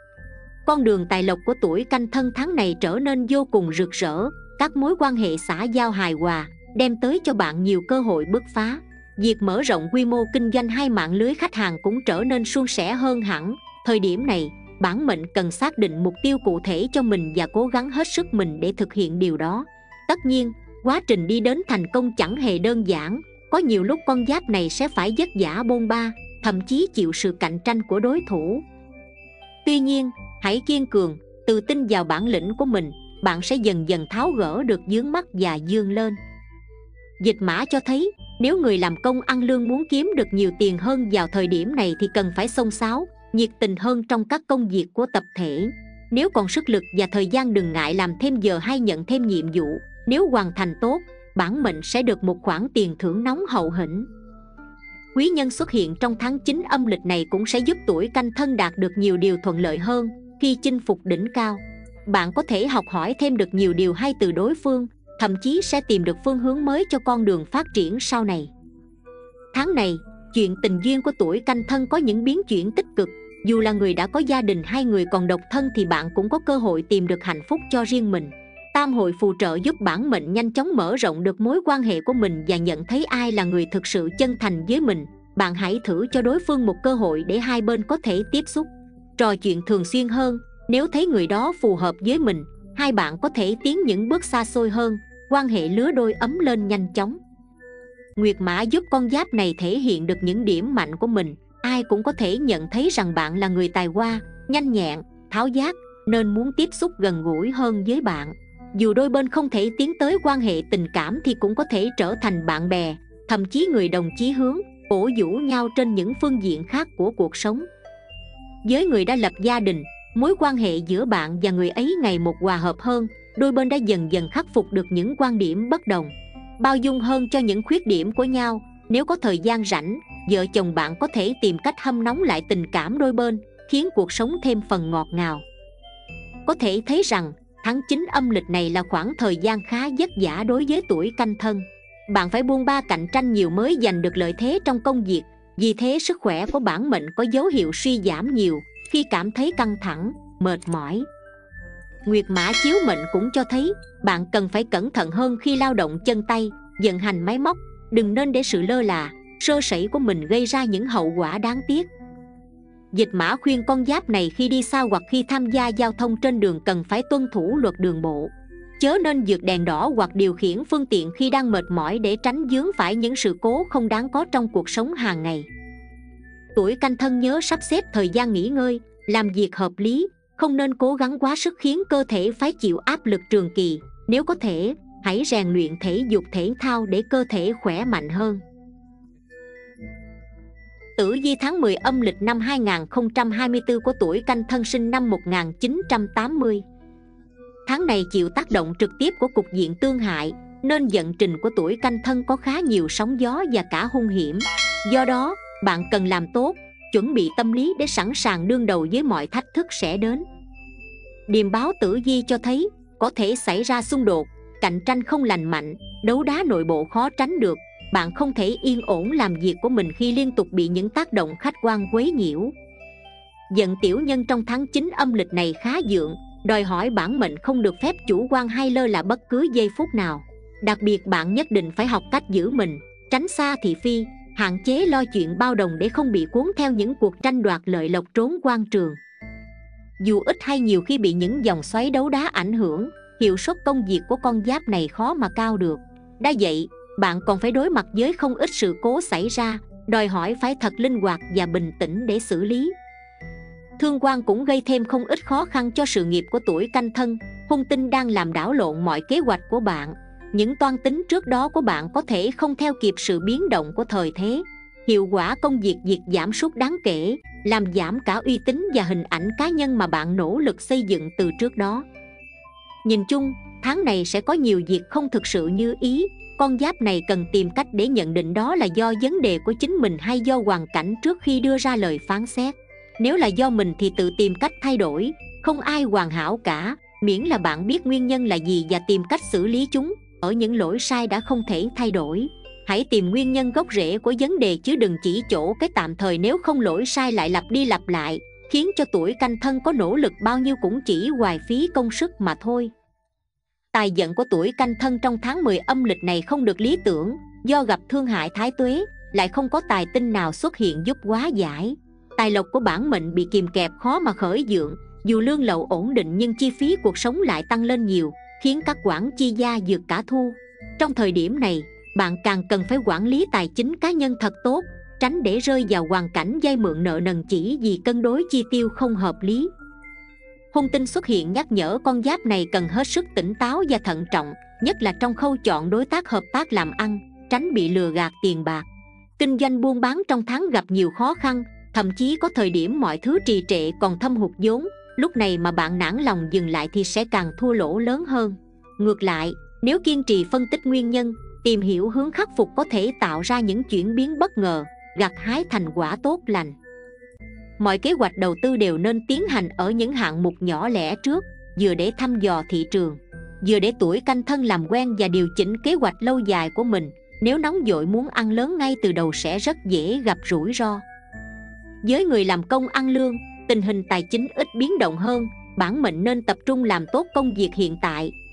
Con đường tài lộc của tuổi Canh Thân tháng này trở nên vô cùng rực rỡ. Các mối quan hệ xã giao hài hòa đem tới cho bạn nhiều cơ hội bứt phá. Việc mở rộng quy mô kinh doanh hay mạng lưới khách hàng cũng trở nên suôn sẻ hơn hẳn. Thời điểm này, bản mệnh cần xác định mục tiêu cụ thể cho mình và cố gắng hết sức mình để thực hiện điều đó. Tất nhiên, quá trình đi đến thành công chẳng hề đơn giản. Có nhiều lúc con giáp này sẽ phải vất vả bôn ba, thậm chí chịu sự cạnh tranh của đối thủ. Tuy nhiên, hãy kiên cường, tự tin vào bản lĩnh của mình. Bạn sẽ dần dần tháo gỡ được vướng mắc và vươn lên. Dịch mã cho thấy, nếu người làm công ăn lương muốn kiếm được nhiều tiền hơn vào thời điểm này thì cần phải xông xáo, nhiệt tình hơn trong các công việc của tập thể. Nếu còn sức lực và thời gian đừng ngại làm thêm giờ hay nhận thêm nhiệm vụ. Nếu hoàn thành tốt, bản mệnh sẽ được một khoản tiền thưởng nóng hậu hĩnh. Quý nhân xuất hiện trong tháng chín âm lịch này cũng sẽ giúp tuổi Canh Thân đạt được nhiều điều thuận lợi hơn khi chinh phục đỉnh cao. Bạn có thể học hỏi thêm được nhiều điều hay từ đối phương, thậm chí sẽ tìm được phương hướng mới cho con đường phát triển sau này. Tháng này, chuyện tình duyên của tuổi Canh Thân có những biến chuyển tích cực. Dù là người đã có gia đình hay người còn độc thân thì bạn cũng có cơ hội tìm được hạnh phúc cho riêng mình. Tam hội phù trợ giúp bản mệnh nhanh chóng mở rộng được mối quan hệ của mình và nhận thấy ai là người thực sự chân thành với mình. Bạn hãy thử cho đối phương một cơ hội để hai bên có thể tiếp xúc, trò chuyện thường xuyên hơn. Nếu thấy người đó phù hợp với mình, hai bạn có thể tiến những bước xa xôi hơn, quan hệ lứa đôi ấm lên nhanh chóng. Nguyệt mã giúp con giáp này thể hiện được những điểm mạnh của mình. Ai cũng có thể nhận thấy rằng bạn là người tài hoa, nhanh nhẹn, tháo vát, nên muốn tiếp xúc gần gũi hơn với bạn. Dù đôi bên không thể tiến tới quan hệ tình cảm thì cũng có thể trở thành bạn bè, thậm chí người đồng chí hướng, cổ vũ nhau trên những phương diện khác của cuộc sống. Với người đã lập gia đình, mối quan hệ giữa bạn và người ấy ngày một hòa hợp hơn. Đôi bên đã dần dần khắc phục được những quan điểm bất đồng, bao dung hơn cho những khuyết điểm của nhau. Nếu có thời gian rảnh, vợ chồng bạn có thể tìm cách hâm nóng lại tình cảm đôi bên, khiến cuộc sống thêm phần ngọt ngào. Có thể thấy rằng tháng chín âm lịch này là khoảng thời gian khá vất vả đối với tuổi Canh Thân. Bạn phải buôn ba cạnh tranh nhiều mới giành được lợi thế trong công việc. Vì thế sức khỏe của bản mệnh có dấu hiệu suy giảm nhiều khi cảm thấy căng thẳng, mệt mỏi. Nguyệt mã chiếu mệnh cũng cho thấy bạn cần phải cẩn thận hơn khi lao động chân tay, vận hành máy móc. Đừng nên để sự lơ là, sơ sẩy của mình gây ra những hậu quả đáng tiếc. Dịch mã khuyên con giáp này khi đi xa hoặc khi tham gia giao thông trên đường cần phải tuân thủ luật đường bộ, chớ nên vượt đèn đỏ hoặc điều khiển phương tiện khi đang mệt mỏi để tránh vướng phải những sự cố không đáng có trong cuộc sống hàng ngày. Tuổi Canh Thân nhớ sắp xếp thời gian nghỉ ngơi, làm việc hợp lý, không nên cố gắng quá sức khiến cơ thể phải chịu áp lực trường kỳ. Nếu có thể, hãy rèn luyện thể dục thể thao để cơ thể khỏe mạnh hơn. Tử vi tháng mười âm lịch năm hai nghìn không trăm hai mươi tư của tuổi Canh Thân sinh năm một nghìn chín trăm tám mươi. Tháng này chịu tác động trực tiếp của cục diện tương hại, nên vận trình của tuổi Canh Thân có khá nhiều sóng gió và cả hung hiểm. Do đó, bạn cần làm tốt, chuẩn bị tâm lý để sẵn sàng đương đầu với mọi thách thức sẽ đến. Điềm báo tử vi cho thấy có thể xảy ra xung đột, cạnh tranh không lành mạnh, đấu đá nội bộ khó tránh được. Bạn không thể yên ổn làm việc của mình khi liên tục bị những tác động khách quan quấy nhiễu. Vận tiểu nhân trong tháng chín âm lịch này khá vượng, đòi hỏi bản mệnh không được phép chủ quan hay lơ là bất cứ giây phút nào. Đặc biệt bạn nhất định phải học cách giữ mình, tránh xa thị phi, hạn chế lo chuyện bao đồng để không bị cuốn theo những cuộc tranh đoạt lợi lộc trốn quan trường. Dù ít hay nhiều khi bị những dòng xoáy đấu đá ảnh hưởng, hiệu suất công việc của con giáp này khó mà cao được. Đã vậy, bạn còn phải đối mặt với không ít sự cố xảy ra, đòi hỏi phải thật linh hoạt và bình tĩnh để xử lý. Thương quan cũng gây thêm không ít khó khăn cho sự nghiệp của tuổi Canh Thân. Hung tinh đang làm đảo lộn mọi kế hoạch của bạn. Những toan tính trước đó của bạn có thể không theo kịp sự biến động của thời thế. Hiệu quả công việc việc giảm sút đáng kể, làm giảm cả uy tín và hình ảnh cá nhân mà bạn nỗ lực xây dựng từ trước đó. Nhìn chung, tháng này sẽ có nhiều việc không thực sự như ý. Con giáp này cần tìm cách để nhận định đó là do vấn đề của chính mình hay do hoàn cảnh trước khi đưa ra lời phán xét. Nếu là do mình thì tự tìm cách thay đổi. Không ai hoàn hảo cả, miễn là bạn biết nguyên nhân là gì và tìm cách xử lý chúng. Ở những lỗi sai đã không thể thay đổi, hãy tìm nguyên nhân gốc rễ của vấn đề chứ đừng chỉ chỗ cái tạm thời. Nếu không lỗi sai lại lặp đi lặp lại, khiến cho tuổi Canh Thân có nỗ lực bao nhiêu cũng chỉ hoài phí công sức mà thôi. Tài vận của tuổi Canh Thân trong tháng mười âm lịch này không được lý tưởng, do gặp thương hại thái tuế, lại không có tài tinh nào xuất hiện giúp hóa giải. Tài lộc của bản mệnh bị kìm kẹp khó mà khởi vượng, dù lương lậu ổn định nhưng chi phí cuộc sống lại tăng lên nhiều, khiến các khoản chi gia vượt cả thu. Trong thời điểm này, bạn càng cần phải quản lý tài chính cá nhân thật tốt, tránh để rơi vào hoàn cảnh vay mượn nợ nần chỉ vì cân đối chi tiêu không hợp lý. Hung tinh xuất hiện nhắc nhở con giáp này cần hết sức tỉnh táo và thận trọng, nhất là trong khâu chọn đối tác hợp tác làm ăn, tránh bị lừa gạt tiền bạc. Kinh doanh buôn bán trong tháng gặp nhiều khó khăn, thậm chí có thời điểm mọi thứ trì trệ còn thâm hụt vốn. Lúc này mà bạn nản lòng dừng lại thì sẽ càng thua lỗ lớn hơn. Ngược lại, nếu kiên trì phân tích nguyên nhân, tìm hiểu hướng khắc phục có thể tạo ra những chuyển biến bất ngờ, gặt hái thành quả tốt lành. Mọi kế hoạch đầu tư đều nên tiến hành ở những hạng mục nhỏ lẻ trước, vừa để thăm dò thị trường, vừa để tuổi Canh Thân làm quen và điều chỉnh kế hoạch lâu dài của mình. Nếu nóng vội muốn ăn lớn ngay từ đầu sẽ rất dễ gặp rủi ro. Với người làm công ăn lương, tình hình tài chính ít biến động hơn, bản mệnh nên tập trung làm tốt công việc hiện tại,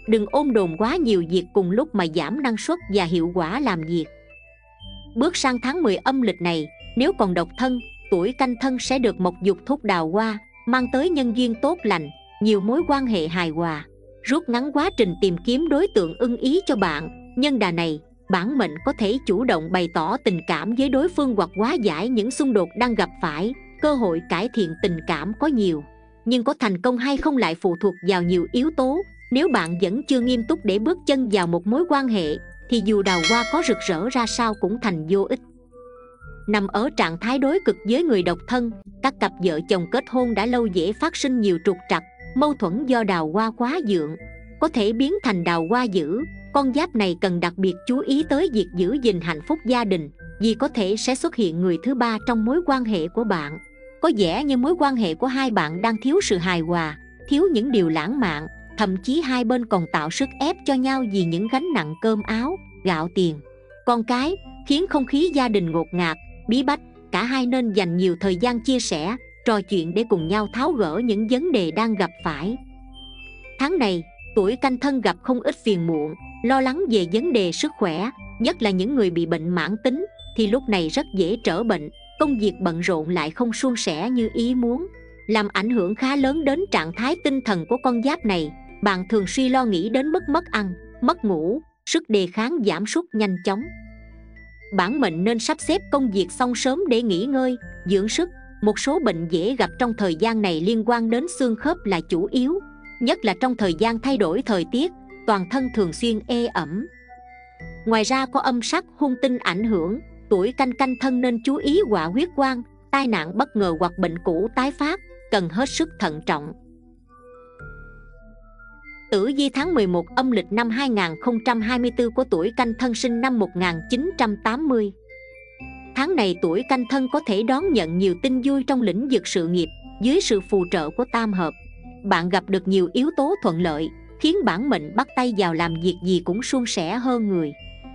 Đừng ôm đồm quá nhiều việc cùng lúc mà giảm năng suất và hiệu quả làm việc. Bước sang tháng mười âm lịch này, nếu còn độc thân, tuổi Canh Thân sẽ được mộc dục thúc đào hoa, mang tới nhân duyên tốt lành, nhiều mối quan hệ hài hòa, rút ngắn quá trình tìm kiếm đối tượng ưng ý cho bạn. Nhân đà này, bản mệnh có thể chủ động bày tỏ tình cảm với đối phương hoặc hóa giải những xung đột đang gặp phải. Cơ hội cải thiện tình cảm có nhiều, nhưng có thành công hay không lại phụ thuộc vào nhiều yếu tố. Nếu bạn vẫn chưa nghiêm túc để bước chân vào một mối quan hệ, thì dù đào hoa có rực rỡ ra sao cũng thành vô ích. Nằm ở trạng thái đối cực với người độc thân, các cặp vợ chồng kết hôn đã lâu dễ phát sinh nhiều trục trặc, mâu thuẫn do đào hoa quá vượng, có thể biến thành đào hoa dữ. Con giáp này cần đặc biệt chú ý tới việc giữ gìn hạnh phúc gia đình, vì có thể sẽ xuất hiện người thứ ba trong mối quan hệ của bạn. Có vẻ như mối quan hệ của hai bạn đang thiếu sự hài hòa, thiếu những điều lãng mạn, thậm chí hai bên còn tạo sức ép cho nhau vì những gánh nặng cơm áo, gạo tiền, con cái, khiến không khí gia đình ngột ngạt, bí bách. Cả hai nên dành nhiều thời gian chia sẻ, trò chuyện để cùng nhau tháo gỡ những vấn đề đang gặp phải. Tháng này, tuổi Canh Thân gặp không ít phiền muộn, lo lắng về vấn đề sức khỏe, nhất là những người bị bệnh mãn tính thì lúc này rất dễ trở bệnh. Công việc bận rộn lại không suôn sẻ như ý muốn, làm ảnh hưởng khá lớn đến trạng thái tinh thần của con giáp này. Bạn thường suy lo nghĩ đến mức mất ăn, mất ngủ, sức đề kháng giảm sút nhanh chóng. Bản mệnh nên sắp xếp công việc xong sớm để nghỉ ngơi, dưỡng sức. Một số bệnh dễ gặp trong thời gian này liên quan đến xương khớp là chủ yếu, nhất là trong thời gian thay đổi thời tiết, toàn thân thường xuyên ê ẩm. Ngoài ra có âm sắc hung tinh ảnh hưởng, tuổi Canh Canh Thân nên chú ý họa huyết quang, tai nạn bất ngờ hoặc bệnh cũ tái phát, cần hết sức thận trọng. Tử vi tháng mười một âm lịch năm hai nghìn không trăm hai mươi tư của tuổi Canh Thân sinh năm một nghìn chín trăm tám mươi. Tháng này tuổi Canh Thân có thể đón nhận nhiều tin vui trong lĩnh vực sự nghiệp, dưới sự phù trợ của tam hợp. Bạn gặp được nhiều yếu tố thuận lợi, khiến bản mệnh bắt tay vào làm việc gì cũng suôn sẻ hơn người.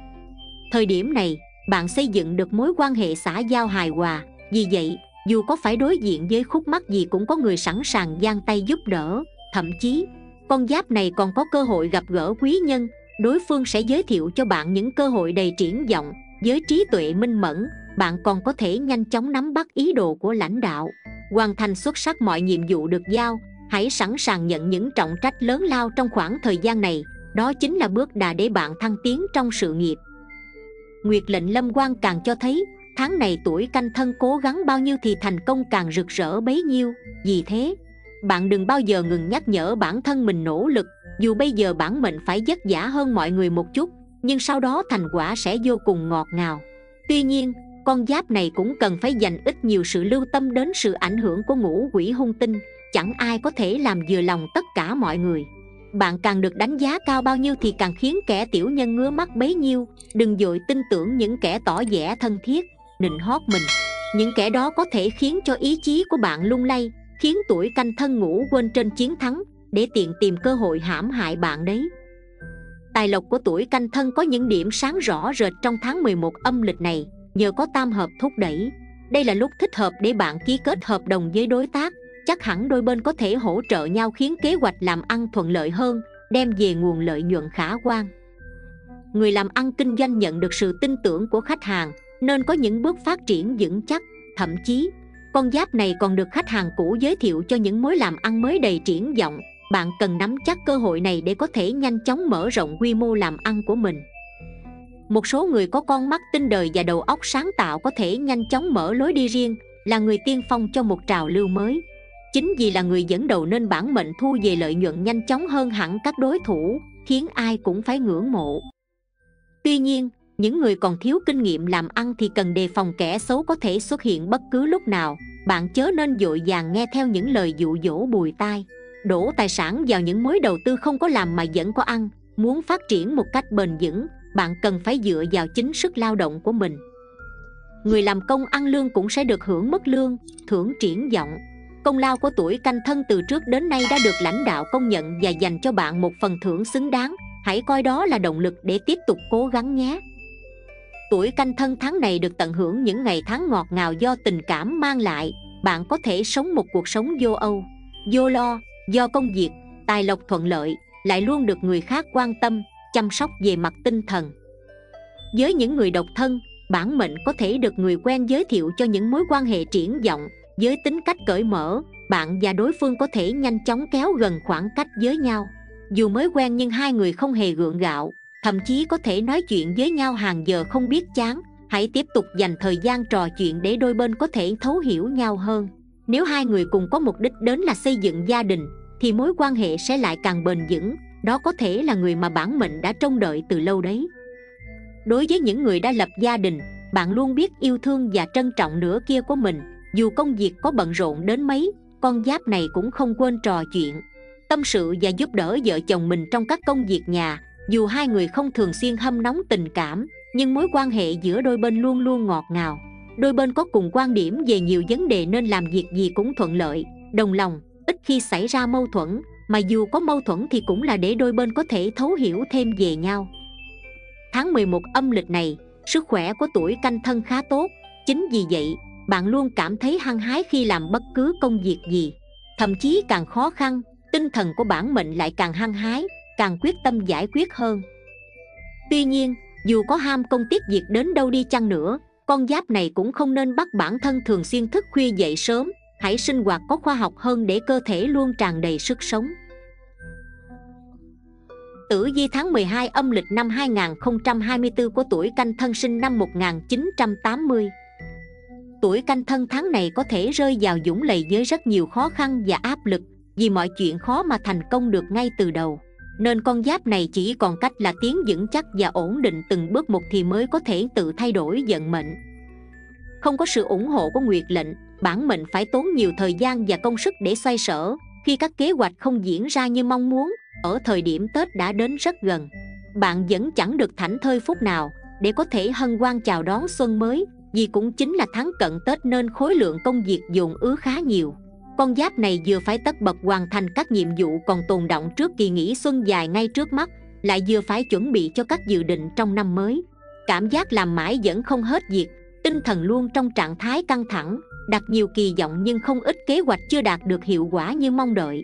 Thời điểm này, bạn xây dựng được mối quan hệ xã giao hài hòa, vì vậy, dù có phải đối diện với khúc mắc gì cũng có người sẵn sàng giang tay giúp đỡ. Thậm chí, con giáp này còn có cơ hội gặp gỡ quý nhân, đối phương sẽ giới thiệu cho bạn những cơ hội đầy triển vọng. Với trí tuệ minh mẫn, bạn còn có thể nhanh chóng nắm bắt ý đồ của lãnh đạo, hoàn thành xuất sắc mọi nhiệm vụ được giao. Hãy sẵn sàng nhận những trọng trách lớn lao trong khoảng thời gian này, đó chính là bước đà để bạn thăng tiến trong sự nghiệp. Nguyệt lệnh lâm quan càng cho thấy, tháng này tuổi Canh Thân cố gắng bao nhiêu thì thành công càng rực rỡ bấy nhiêu. Vì thế, bạn đừng bao giờ ngừng nhắc nhở bản thân mình nỗ lực. Dù bây giờ bản mệnh phải vất vả hơn mọi người một chút, nhưng sau đó thành quả sẽ vô cùng ngọt ngào. Tuy nhiên, con giáp này cũng cần phải dành ít nhiều sự lưu tâm đến sự ảnh hưởng của ngũ quỷ hung tinh. Chẳng ai có thể làm vừa lòng tất cả mọi người. Bạn càng được đánh giá cao bao nhiêu thì càng khiến kẻ tiểu nhân ngứa mắt bấy nhiêu. Đừng vội tin tưởng những kẻ tỏ vẻ thân thiết, nịnh hót mình. Những kẻ đó có thể khiến cho ý chí của bạn lung lay, khiến tuổi Canh Thân ngủ quên trên chiến thắng, để tiện tìm cơ hội hãm hại bạn đấy. Tài lộc của tuổi Canh Thân có những điểm sáng rõ rệt trong tháng mười một âm lịch này, nhờ có tam hợp thúc đẩy. Đây là lúc thích hợp để bạn ký kết hợp đồng với đối tác. Chắc hẳn đôi bên có thể hỗ trợ nhau khiến kế hoạch làm ăn thuận lợi hơn, đem về nguồn lợi nhuận khả quan. Người làm ăn kinh doanh nhận được sự tin tưởng của khách hàng, nên có những bước phát triển vững chắc. Thậm chí, con giáp này còn được khách hàng cũ giới thiệu cho những mối làm ăn mới đầy triển vọng. Bạn cần nắm chắc cơ hội này để có thể nhanh chóng mở rộng quy mô làm ăn của mình. Một số người có con mắt tinh đời và đầu óc sáng tạo có thể nhanh chóng mở lối đi riêng, là người tiên phong cho một trào lưu mới. Chính vì là người dẫn đầu nên bản mệnh thu về lợi nhuận nhanh chóng hơn hẳn các đối thủ, khiến ai cũng phải ngưỡng mộ. Tuy nhiên, những người còn thiếu kinh nghiệm làm ăn thì cần đề phòng kẻ xấu có thể xuất hiện bất cứ lúc nào. Bạn chớ nên vội vàng nghe theo những lời dụ dỗ bùi tai, đổ tài sản vào những mối đầu tư không có làm mà vẫn có ăn. Muốn phát triển một cách bền vững, bạn cần phải dựa vào chính sức lao động của mình. Người làm công ăn lương cũng sẽ được hưởng mức lương, thưởng triển vọng. Công lao của tuổi Canh Thân từ trước đến nay đã được lãnh đạo công nhận và dành cho bạn một phần thưởng xứng đáng. Hãy coi đó là động lực để tiếp tục cố gắng nhé. Tuổi Canh Thân tháng này được tận hưởng những ngày tháng ngọt ngào do tình cảm mang lại. Bạn có thể sống một cuộc sống vô âu, vô lo, do công việc, tài lộc thuận lợi. lại luôn được người khác quan tâm, chăm sóc về mặt tinh thần. Với những người độc thân, bản mệnh có thể được người quen giới thiệu cho những mối quan hệ triển vọng. Với tính cách cởi mở, bạn và đối phương có thể nhanh chóng kéo gần khoảng cách với nhau. Dù mới quen nhưng hai người không hề gượng gạo, thậm chí có thể nói chuyện với nhau hàng giờ không biết chán. Hãy tiếp tục dành thời gian trò chuyện để đôi bên có thể thấu hiểu nhau hơn. Nếu hai người cùng có mục đích đến là xây dựng gia đình, thì mối quan hệ sẽ lại càng bền vững. Đó có thể là người mà bản mệnh đã trông đợi từ lâu đấy. Đối với những người đã lập gia đình, bạn luôn biết yêu thương và trân trọng nửa kia của mình. Dù công việc có bận rộn đến mấy, con giáp này cũng không quên trò chuyện, tâm sự và giúp đỡ vợ chồng mình trong các công việc nhà. Dù hai người không thường xuyên hâm nóng tình cảm, nhưng mối quan hệ giữa đôi bên luôn luôn ngọt ngào. Đôi bên có cùng quan điểm về nhiều vấn đề nên làm việc gì cũng thuận lợi, đồng lòng, ít khi xảy ra mâu thuẫn. Mà dù có mâu thuẫn thì cũng là để đôi bên có thể thấu hiểu thêm về nhau. Tháng mười một âm lịch này, sức khỏe của tuổi Canh Thân khá tốt. Chính vì vậy, bạn luôn cảm thấy hăng hái khi làm bất cứ công việc gì. Thậm chí càng khó khăn, tinh thần của bản mệnh lại càng hăng hái, càng quyết tâm giải quyết hơn. Tuy nhiên, dù có ham công tiếc việc đến đâu đi chăng nữa, con giáp này cũng không nên bắt bản thân thường xuyên thức khuya dậy sớm. Hãy sinh hoạt có khoa học hơn để cơ thể luôn tràn đầy sức sống. Tử vi tháng mười hai âm lịch năm hai nghìn không trăm hai mươi tư của tuổi Canh Thân sinh năm một nghìn chín trăm tám mươi. Tuổi Canh Thân tháng này có thể rơi vào vũng lầy với rất nhiều khó khăn và áp lực, vì mọi chuyện khó mà thành công được ngay từ đầu. Nên con giáp này chỉ còn cách là tiến vững chắc và ổn định từng bước một thì mới có thể tự thay đổi vận mệnh. Không có sự ủng hộ của Nguyệt lệnh, bản mệnh phải tốn nhiều thời gian và công sức để xoay sở. Khi các kế hoạch không diễn ra như mong muốn, ở thời điểm Tết đã đến rất gần, bạn vẫn chẳng được thảnh thơi phút nào để có thể hân hoan chào đón xuân mới. Vì cũng chính là tháng cận Tết nên khối lượng công việc dồn ứ khá nhiều. Con giáp này vừa phải tất bật hoàn thành các nhiệm vụ còn tồn đọng trước kỳ nghỉ xuân dài ngay trước mắt, lại vừa phải chuẩn bị cho các dự định trong năm mới. Cảm giác làm mãi vẫn không hết việc, tinh thần luôn trong trạng thái căng thẳng, đặt nhiều kỳ vọng nhưng không ít kế hoạch chưa đạt được hiệu quả như mong đợi.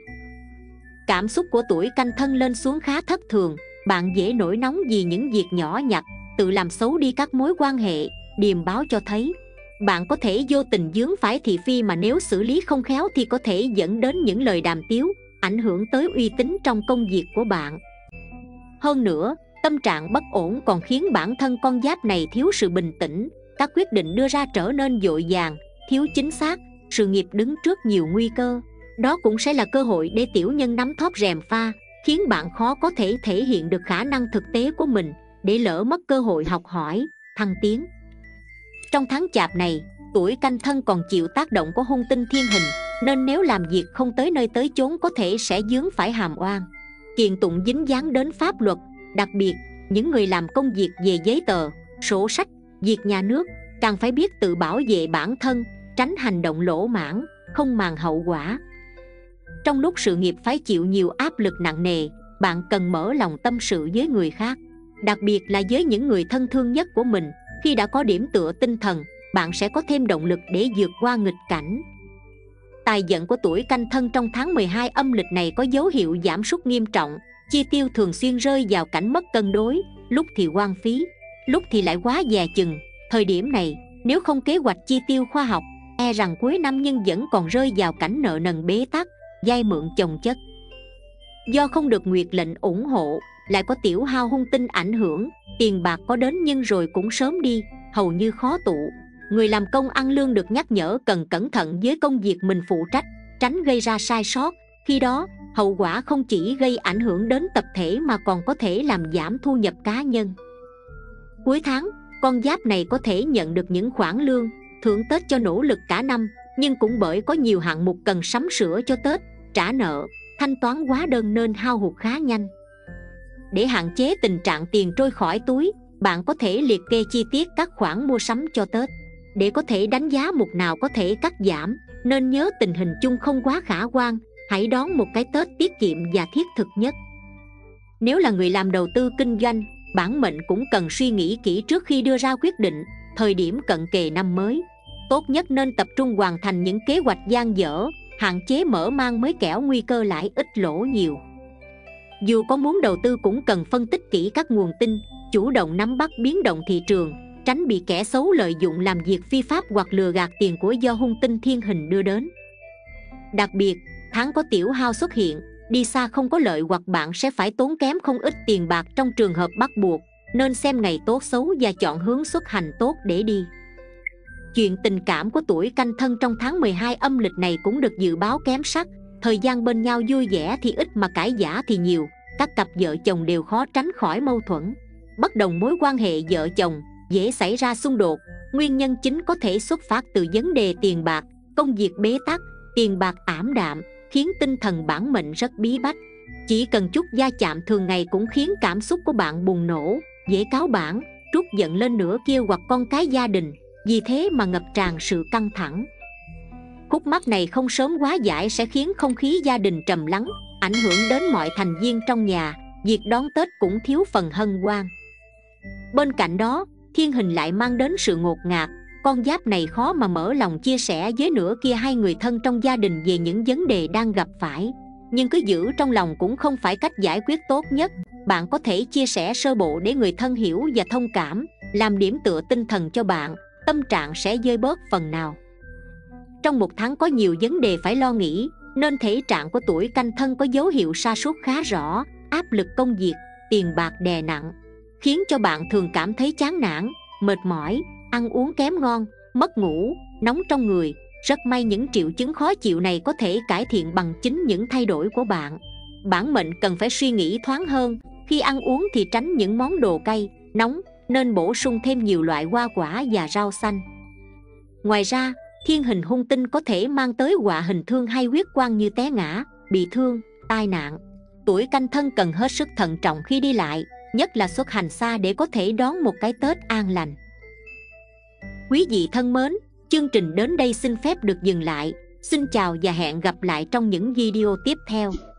Cảm xúc của tuổi Canh Thân lên xuống khá thất thường, bạn dễ nổi nóng vì những việc nhỏ nhặt, tự làm xấu đi các mối quan hệ. Điềm báo cho thấy bạn có thể vô tình vướng phải thị phi mà nếu xử lý không khéo thì có thể dẫn đến những lời đàm tiếu, ảnh hưởng tới uy tín trong công việc của bạn. Hơn nữa, tâm trạng bất ổn còn khiến bản thân con giáp này thiếu sự bình tĩnh, các quyết định đưa ra trở nên vội vàng, thiếu chính xác, sự nghiệp đứng trước nhiều nguy cơ. Đó cũng sẽ là cơ hội để tiểu nhân nắm thóp rèm pha, khiến bạn khó có thể thể hiện được khả năng thực tế của mình, để lỡ mất cơ hội học hỏi, thăng tiến. Trong tháng Chạp này, tuổi Canh Thân còn chịu tác động của hung tinh thiên hình, nên nếu làm việc không tới nơi tới chốn có thể sẽ vướng phải hàm oan, kiện tụng dính dáng đến pháp luật. Đặc biệt, những người làm công việc về giấy tờ, sổ sách, việc nhà nước càng phải biết tự bảo vệ bản thân, tránh hành động lỗ mãng, không màng hậu quả. Trong lúc sự nghiệp phải chịu nhiều áp lực nặng nề, bạn cần mở lòng tâm sự với người khác, đặc biệt là với những người thân thương nhất của mình. Khi đã có điểm tựa tinh thần, bạn sẽ có thêm động lực để vượt qua nghịch cảnh. Tài vận của tuổi Canh Thân trong tháng mười hai âm lịch này có dấu hiệu giảm sút nghiêm trọng, chi tiêu thường xuyên rơi vào cảnh mất cân đối, lúc thì hoang phí, lúc thì lại quá dè chừng. Thời điểm này, nếu không kế hoạch chi tiêu khoa học, e rằng cuối năm nhưng vẫn còn rơi vào cảnh nợ nần bế tắc, vay mượn chồng chất. Do không được Nguyệt lệnh ủng hộ, lại có tiểu hao hung tinh ảnh hưởng, tiền bạc có đến nhưng rồi cũng sớm đi, hầu như khó tụ. Người làm công ăn lương được nhắc nhở cần cẩn thận với công việc mình phụ trách, tránh gây ra sai sót. Khi đó, hậu quả không chỉ gây ảnh hưởng đến tập thể mà còn có thể làm giảm thu nhập cá nhân. Cuối tháng, con giáp này có thể nhận được những khoản lương, thưởng Tết cho nỗ lực cả năm, nhưng cũng bởi có nhiều hạng mục cần sắm sửa cho Tết, trả nợ, thanh toán hóa đơn nên hao hụt khá nhanh. Để hạn chế tình trạng tiền trôi khỏi túi, bạn có thể liệt kê chi tiết các khoản mua sắm cho Tết. Để có thể đánh giá mục nào có thể cắt giảm, nên nhớ tình hình chung không quá khả quan, hãy đón một cái Tết tiết kiệm và thiết thực nhất. Nếu là người làm đầu tư kinh doanh, bản mệnh cũng cần suy nghĩ kỹ trước khi đưa ra quyết định. Thời điểm cận kề năm mới, tốt nhất nên tập trung hoàn thành những kế hoạch dang dở, hạn chế mở mang mới kẻo nguy cơ lãi ít lỗ nhiều. Dù có muốn đầu tư cũng cần phân tích kỹ các nguồn tin, chủ động nắm bắt biến động thị trường, tránh bị kẻ xấu lợi dụng làm việc phi pháp hoặc lừa gạt tiền của do hung tinh thiên hình đưa đến. Đặc biệt, tháng có tiểu hao xuất hiện, đi xa không có lợi hoặc bạn sẽ phải tốn kém không ít tiền bạc trong trường hợp bắt buộc, nên xem ngày tốt xấu và chọn hướng xuất hành tốt để đi. Chuyện tình cảm của tuổi Canh Thân trong tháng mười hai âm lịch này cũng được dự báo kém sắc, thời gian bên nhau vui vẻ thì ít mà cãi vã thì nhiều, các cặp vợ chồng đều khó tránh khỏi mâu thuẫn. Bất đồng mối quan hệ vợ chồng dễ xảy ra xung đột, nguyên nhân chính có thể xuất phát từ vấn đề tiền bạc, công việc bế tắc, tiền bạc ảm đạm, khiến tinh thần bản mệnh rất bí bách. Chỉ cần chút va chạm thường ngày cũng khiến cảm xúc của bạn bùng nổ, dễ cáu bẳn, trút giận lên nửa kia hoặc con cái gia đình, vì thế mà ngập tràn sự căng thẳng. Khúc mắc này không sớm hóa giải sẽ khiến không khí gia đình trầm lắng, ảnh hưởng đến mọi thành viên trong nhà, việc đón Tết cũng thiếu phần hân hoan. Bên cạnh đó, thiên hình lại mang đến sự ngột ngạt, con giáp này khó mà mở lòng chia sẻ với nửa kia hay người thân trong gia đình về những vấn đề đang gặp phải. Nhưng cứ giữ trong lòng cũng không phải cách giải quyết tốt nhất, bạn có thể chia sẻ sơ bộ để người thân hiểu và thông cảm, làm điểm tựa tinh thần cho bạn, tâm trạng sẽ vơi bớt phần nào. Trong một tháng có nhiều vấn đề phải lo nghĩ, nên thể trạng của tuổi Canh Thân có dấu hiệu sa sút khá rõ, áp lực công việc, tiền bạc đè nặng, khiến cho bạn thường cảm thấy chán nản, mệt mỏi, ăn uống kém ngon, mất ngủ, nóng trong người. Rất may những triệu chứng khó chịu này có thể cải thiện bằng chính những thay đổi của bạn. Bản mệnh cần phải suy nghĩ thoáng hơn, khi ăn uống thì tránh những món đồ cay, nóng, nên bổ sung thêm nhiều loại hoa quả và rau xanh. Ngoài ra, thiên hình hung tinh có thể mang tới họa hình thương hay huyết quang như té ngã, bị thương, tai nạn. Tuổi Canh Thân cần hết sức thận trọng khi đi lại, nhất là xuất hành xa để có thể đón một cái Tết an lành. Quý vị thân mến, chương trình đến đây xin phép được dừng lại. Xin chào và hẹn gặp lại trong những video tiếp theo.